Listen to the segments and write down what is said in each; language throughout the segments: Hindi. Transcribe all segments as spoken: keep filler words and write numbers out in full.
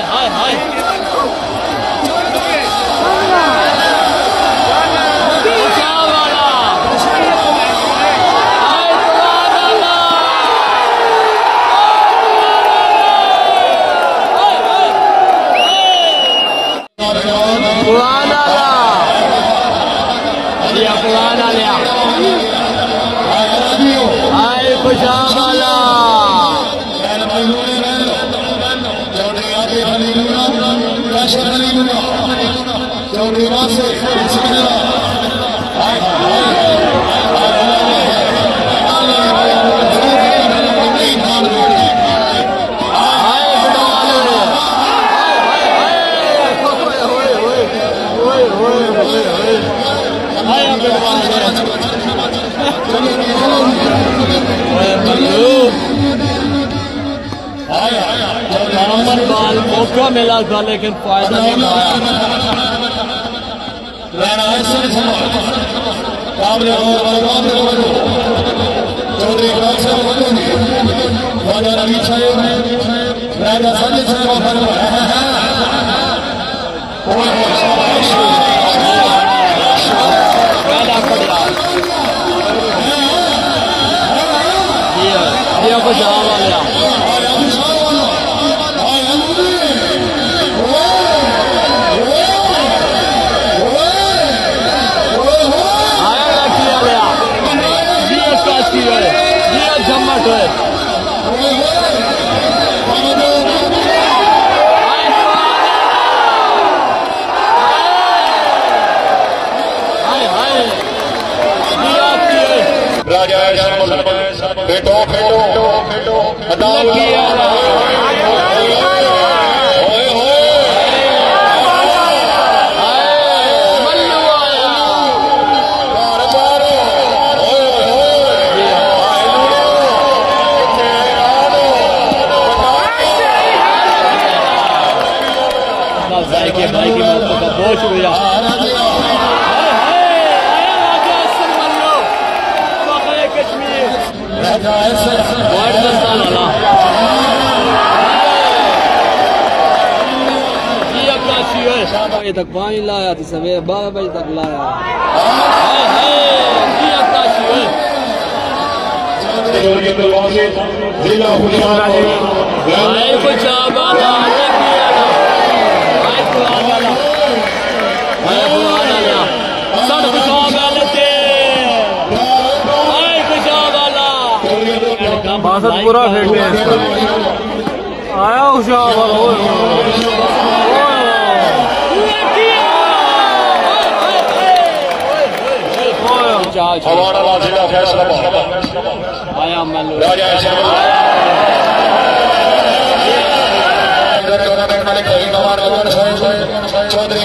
हाय हाय पुराना लिया पुराना लिया आए खुशावाला बाल मौका मिला था लेकिन फायदा नहीं पाया। ये कुछ आवा गया बेटो खेलो खेलो भाई के भाई की बातों का बहुत शुक्रिया। ये तक पानी लाया तो सवेरे बारह बजे तक लाया। बासठ पूरा फेंकते हैं आया होशियार हमारा जिला फैसला आया चौधरी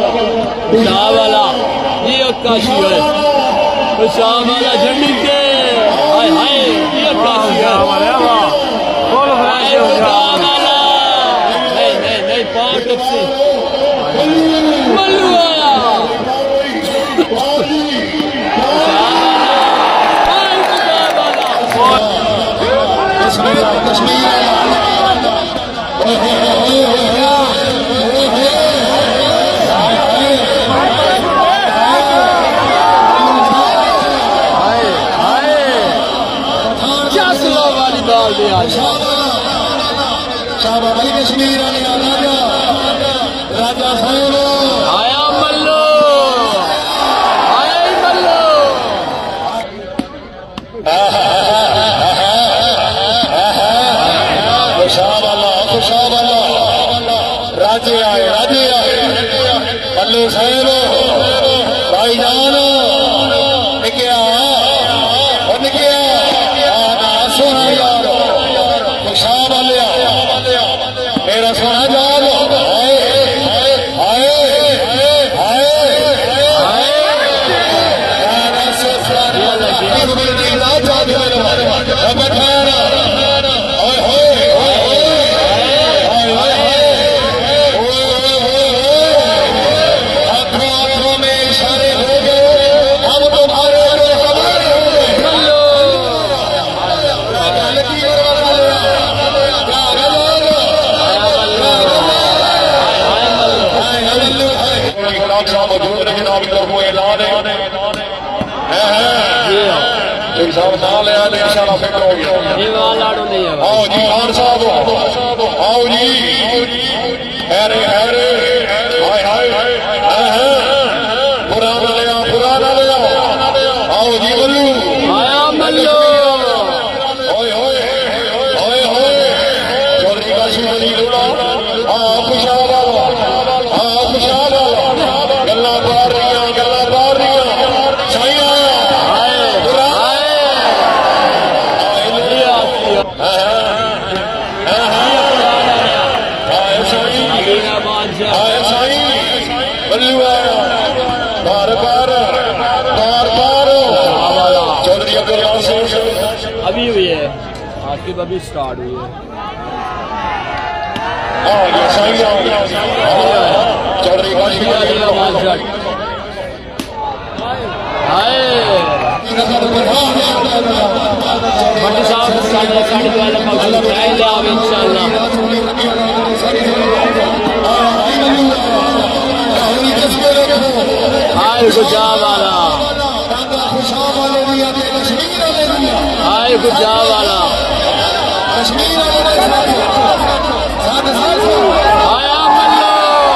शाह वाला ये अक्काशी है शाह वाला झंडी के शाबाश भाई कश्मीर राजा राजा साहब आया मल्लो आया ही मल्लो खुशाबाला खुशाबाला राजे आए राजे आए मल्लो साहब भाई जान निकया निकया सोना यार खुशाबाला मेरा सोना जाल आए आए आए आओ जी खान साहब आओ जी हैरे हैरे हाय हाय पुराना लिया पुराना लिया आओ जी मल्लू आया मल्लो ओए होए ओए होए चौधरी काशी अली लोला हाँ खुशाबाला हाँ खुशाबाला गल्ला पार रही गल्ला पार रही साइया अभी हुई है आखिर अभी स्टार्ट हुई है भट्टी साहब साढ़े साढ़े वाला मौजूद है आप इंशाल्लाह हाय गुजा वाला हाय गुजा वाला आया मल्लो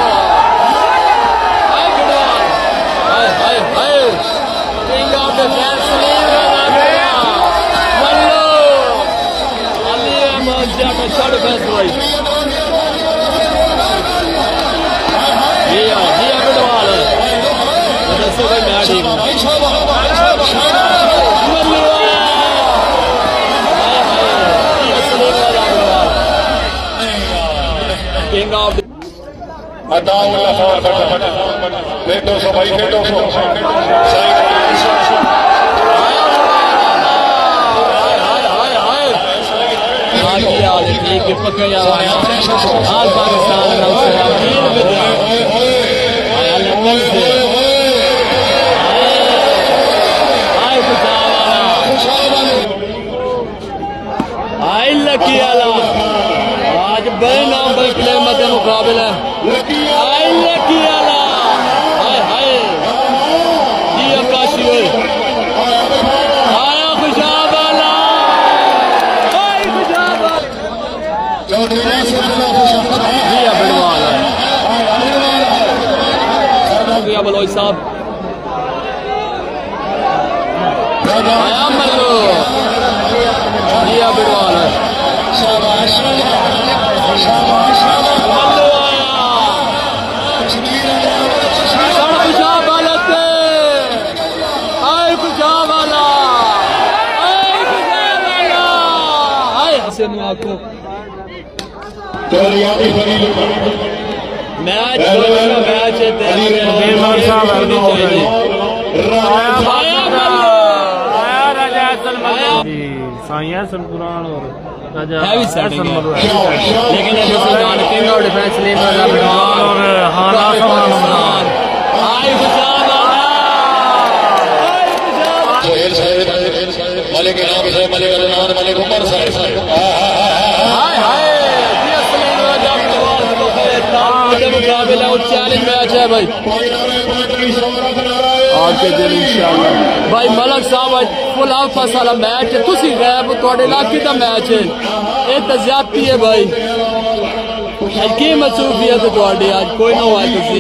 हाय गुडवाल hi hi hi king of the Saleem मल्लो अली अहमद जाट छड़ फैस भाई ये आ ये गुडवाल दसो भाई मैं ठीक हूं किंग ऑफ अताउल्लाह खान फेटो सो भाई फेटो सो आज पाकिस्तान आई लकी आला आज बड़े नाम पर प्ले मध्य मुकाबला आई लकी आला हाय हाय जी आकाशी आया खुशाब आला हाय खुशाब जी बनवाल है बलोच साहब आया मल्लो जी बनवाल है शाबाश शाबाश मल्लो आया सड़ खुशाब वाला हाय खुशाब वाला हाय खुशाब वाला हाय हसन आको मैच मैच बेमार साहब आया राजा साइया सलकुरान और राजा है भी सेटिंग है लेकिन ये Sultan king of defence lane वाला और हाना खान हाय खुशाब वाला हाय खुशाब मलिक नाम से मलिक अदनान मलिक उमर साहब हाय हाय जी असलैन राजा पहलवान के मुकाबले और चैलेंज मैच है भाई आज के दिन इंशाअल्लाह भाई मलक साहब आज फुल आफस वाला मैच है तुसी गैब थोड़े इलाके का मैच है ये तो ज्यादती है भाई आज की मसरूफियत है थोड़ी आज कोई ना हुआ तुसी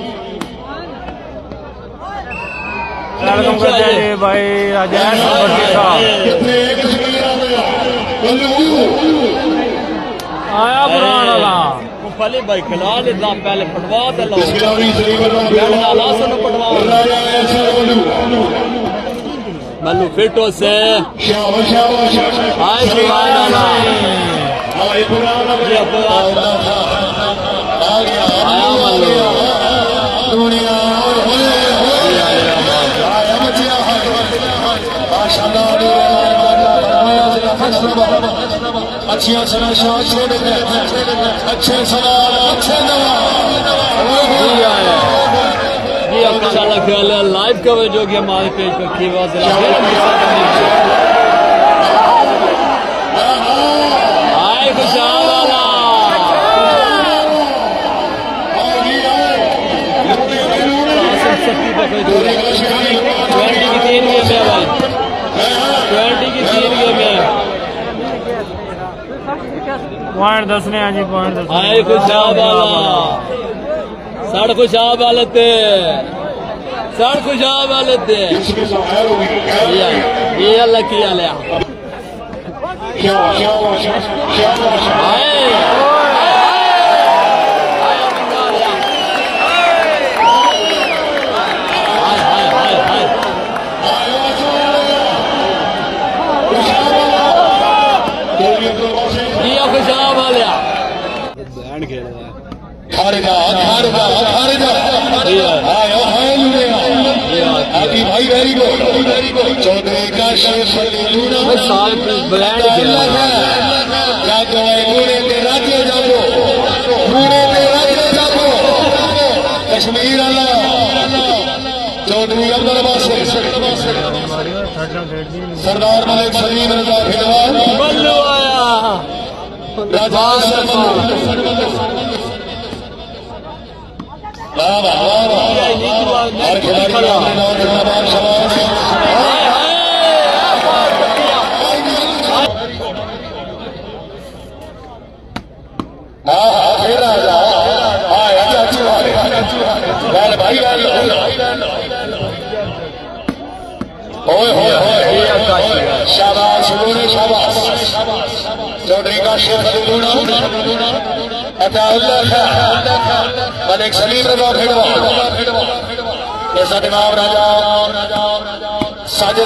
वेलकम करते हैं भाई राजेश साहब आया बुरान वाला पहले भाई खिला लेता पहले पटवा दे लो बैठना सुनो पटवा मल्लू फिटो से हाय सुभान अल्लाह ये आया मल्लू अच्छी सलाह अच्छे सवाल अच्छे ये अच्छा ख्याल है लाइव कवरेज होगी हमारे पेज पर की आवाज आए खुशहाल वाला ट्वेंटी की तीन गेम है भाई ट्वेंटी की तीन गेम है पॉइंट दसने हैं जी पॉइंट दस आए खुशहाल वाला सड़ खुशहाल वाले थे सड़ खुशहाल वाले थे ये अल्लाह किया लिया खुशहाल वाले बैंड खेल रहा है खारिदा खारिदा खारिदा आयो हाय आदि भाई very good very good Chaudhry का शेख लूना भाई साल ब्रांड खेला क्या कहे लूने ते राज्य जाबो लूने ते राज्य जाबो कश्मीर वाला चौधरी अब्दुल बासिर सरदार मलिक सलीम रजा फिलहाल बल्लू आया राजा वाह वाह वाह हर खिलाड़ी हाँ हाँ फिर राजा हाँ अच्छी बात है भाई ओए होए होए शाबाश लूने शाबाश चौधरी का शेख लूना अताउल्लाह मलिक सलीम रजा फिरवा ऐसा दिमाग राजा साजिद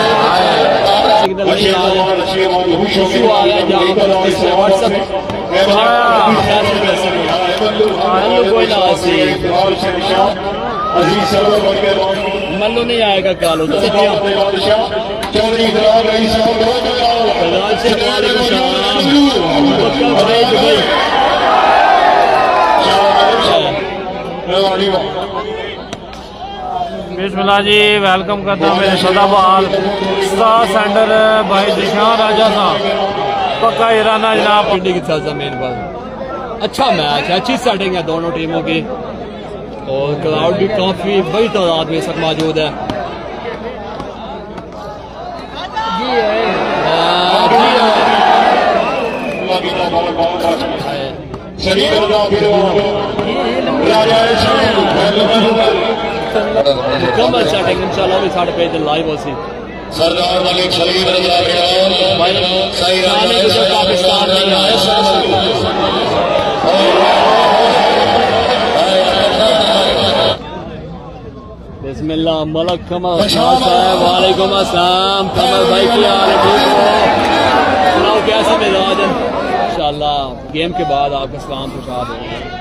मल्लू नहीं आएगा कालो चौधरी बिस्मिल्लाह जी वेलकम करता हूँ मेरे सदाबहार स्टार सेंटर भाई दिशान राजा साहब पक्का इराना जनाब पिंडी की साजा मेन बात अच्छा मैच है अच्छी सेटिंग है दोनों टीमों की और क्राउड भी काफी बड़ी तादाद में सब मौजूद है मुकम्मल सेटिंग इंशाल्लाह भी साढ़े पेज लाइव होसी सरदार मलिक सलीम रजा सही पाकिस्तान नहीं आया बिस्मिल्लाह मलक कमर साहब वालेकुम अस्सलाम कमर भाई क्या हाल है ठीक हो सुनाओ कैसा मिजाज है इंशाल्लाह गेम के बाद आपका सलाम खुशहाल होगा